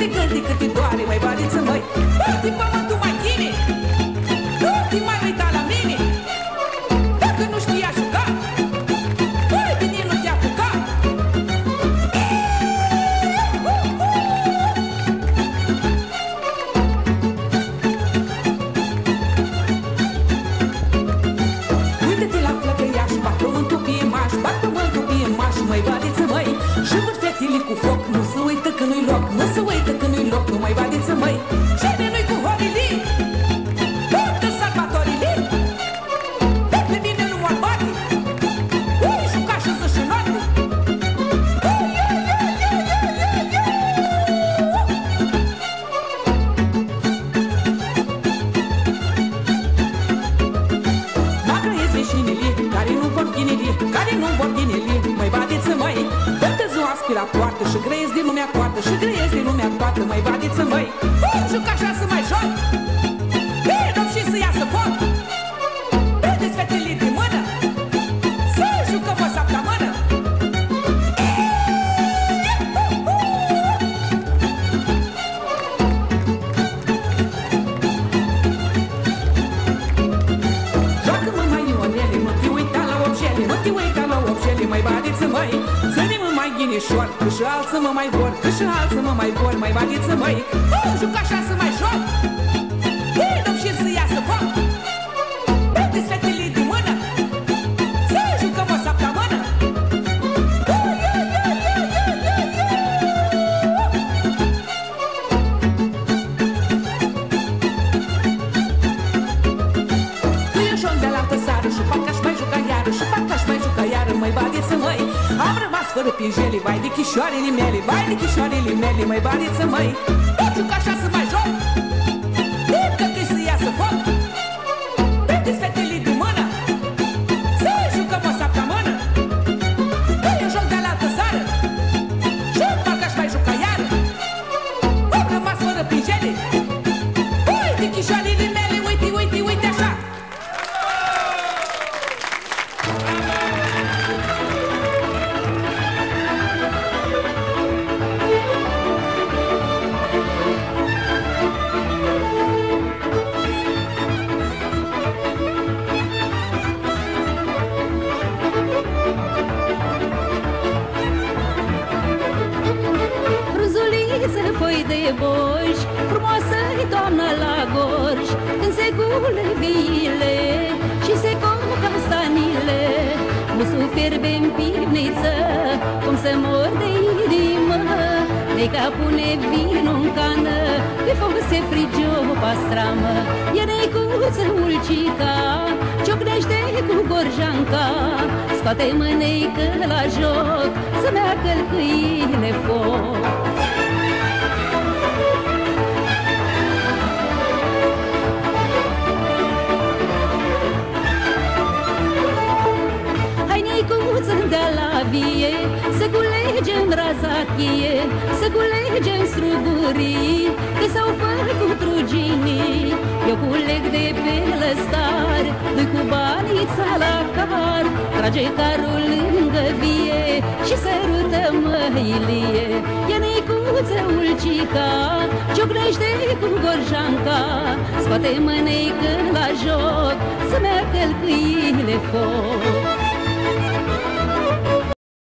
te gândi cât te doare, mai badiță, măi. Bă-ti pământul mai ghine, nu te mai uita la mine. Dacă nu știi ajuta, băi, bine nu te apuca. Uită-te la flăcăiaș, bat pământul pe emaș, bat pământul pe emaș, măi badiță, măi. Și văd fetele cu foc, nu se uită că nu-i loc, nu se uită că nu-i loc, nu mai badiță, măi. Cine nu-i cu horilii, toată salvatorilii, pe mine nu mă bate, ui, juca și zi și noapte. Dacă ești veșinile, care nu vor ghinele, care nu vor ghinele, mai badiță, măi. Dă-te ziua pe la poartă și grăiesc din lumea toată, și grăiesc din lumea toată, mai badiță, măi. Juca așa să mai joc, dăm și să iasă foc. Dă-te-ți fetele de mână, să jucăm o săptămână. Joacă-mă mai ionele, mă te uita la obșele, mă te uita la obșele, mai badiță, măi. Ține-mă mai ghinișor, că și alții mă mai vor, că și alții mă mai vor, mai badiță, măi. Juca așa să mai joc, dăm și să iasă foc. Dă-te-ți fetele de mână, să jucăm o săptămână. Tu e joc de la altă sară și parcă aș mai juca iară, și parcă aș mai juca iară, mai badiță, măi. Am rămas fără pinjele, vai de chișoarele mele, vai de chișoarele mele, mai badiță, măi. Juca așa să mai joc, că-i să iasă foc. Dă-te-ți fetele de mână, să jucăm o săptămână. E joc de la altă țară și parcă aș mai juca iară. Am rămas fără pinjele, uite chișoarele mele, uite, uite, uite așa. Foi de boș, frumoasă-i toamnă la gorj, când se gule viile și se cop castanile. Musul fierbe în pivniță, cum se mor de inimă. Neica pune vinul în cană, pe foc se frige o pastramă. E neicuță ulcica, ciocnește cu gorjanca. Scoate-mă, neică, la joc, să meargă câine foc. De la vie, să culegem razachie, să culegem strugurii, că s-au făcut ruginii. Eu culeg de pe lăstar, dui cu banița la car, trage carul lângă vie și sărută măilie. E neicuță ulcica, ciocnește cu gorjanca, scoate-mă, neică, la joc, să meargă câine foc.